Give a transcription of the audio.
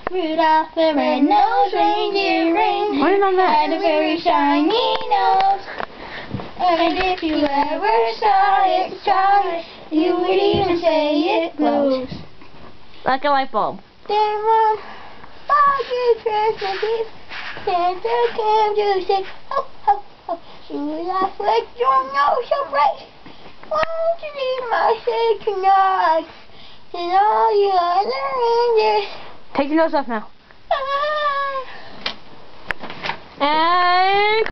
Rudolph the red-nosed reindeer had a very shiny nose. And if you ever saw it shine, you would even say it glows. Like a light bulb. Then one foggy Christmas Eve, Santa came to say, ho, ho, ho, Rudolph, let your nose so bright. Won't you leave my sleigh tonight? And all the other reindeers. Take your nose off now. Ah. And